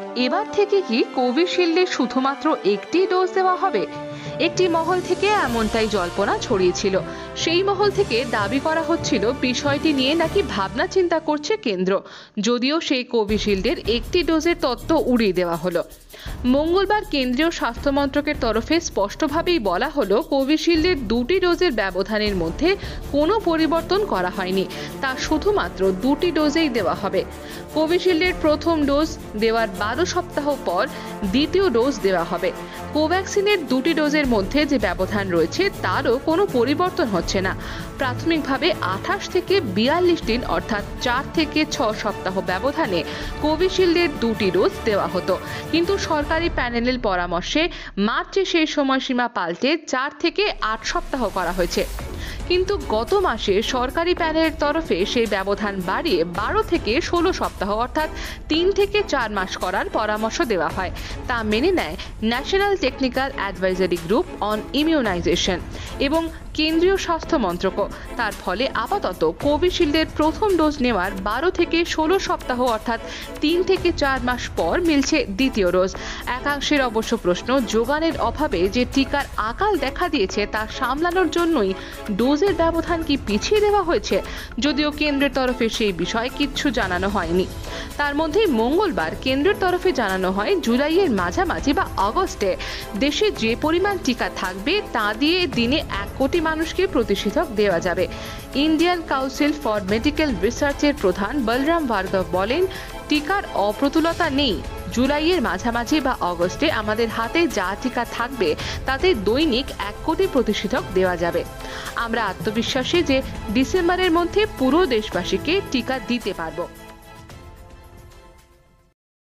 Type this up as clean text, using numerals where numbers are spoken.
এবার থেকে কি কোভিশিল্ডে শুধুমাত্র একটি ডোজ দেওয়া হবে? একটি মহল থেকে এমনটাই জল্পনা ছড়িয়েছিল। সেই মহল থেকে দাবি করা হচ্ছিল বিষয়টি নিয়ে নাকি ভাবনা চিন্তা করছে কেন্দ্র, যদিও সেই কোভিশিল্ডের একটি ডোজের তত্ত্ব উড়িয়ে দেওয়া হলো। মঙ্গলবার কেন্দ্রীয় স্বাস্থ্য মন্ত্রকের তরফে স্পষ্টভাবেই বলা হলো, কোভিশিল্ডের দুটি ডোজের ব্যবধানের মধ্যে কোনো পরিবর্তন করা হয়নি, তা শুধুমাত্র দুটি ডোজেই দেওয়া হবে। কোভিশিল্ডের প্রথম ডোজ দেওয়ার 12 সপ্তাহ পর দ্বিতীয় ডোজ দেওয়া হবে। কোভ্যাক্সিনের দুটি ডোজের মধ্যে যে ব্যবধান রয়েছে তারও কোনো পরিবর্তন হচ্ছে না। প্রাথমিকভাবে 28 থেকে 42 দিন অর্থাৎ 4 থেকে 6 সপ্তাহ ব্যবধানে কোভিশিল্ডের দুটি ডোজ দেওয়া হতো, কিন্তু সরকারি প্যানেলের পরামর্শে মার্চে সেই সময়সীমা পাল্টে 4 থেকে 8 সপ্তাহ করা হয়েছে। কিন্তু গত মাসে সরকারি প্যানেলের তরফে সেই ব্যবধান বাড়িয়ে 12 থেকে 16 সপ্তাহ অর্থাৎ 3 থেকে 4 মাস করার পরামর্শ দেওয়া হয়। তা মেনে নেয় national technical advisory group on immunisation এবং কেন্দ্রীয় স্বাস্থ্য মন্ত্রকও। তার ফলে আপাতত কোভিশিল্ডের প্রথম ডোজ নেওয়ার 12 থেকে 16 সপ্তাহ অর্থাৎ 3 থেকে 4 মাস পর মিলছে দ্বিতীয় ডোজ। একাংশের অবশ্য প্রশ্ন, যোগানের অভাবে যে টিকার আকাল দেখা দিয়েছে তা সামলানোর জন্যই ডোজের ব্যবধান কি পিছিয়ে দেওয়া হয়েছে? যদিও কেন্দ্রের তরফে সেই বিষয়ে কিচ্ছু জানানো হয়নি। তার মধ্যেই মঙ্গলবার কেন্দ্রের তরফে জানানো হয়, জুলাইয়ের মাঝামাঝি বা আগস্টে দেশে যে পরিমাণ টিকা থাকবে তা দিয়ে দিনে 1 কোটি মানুষকে প্রতিষেধক দেওয়া যাবে। ইন্ডিয়ান কাউন্সিল ফর মেডিকেল রিসার্চের প্রধান বলরাম ভার্গব বলেন, টিকার অপ্রতুলতা নেই। জুলাইয়ের মাঝামাঝি বা আগস্টে আমাদের হাতে যা টিকা থাকবে তাতে দৈনিক 1 কোটি প্রতিষেধক দেওয়া যাবে। আমরা আত্মবিশ্বাসী যে ডিসেম্বরের মধ্যে পুরো দেশবাসীকে টিকা দিতে পারবো।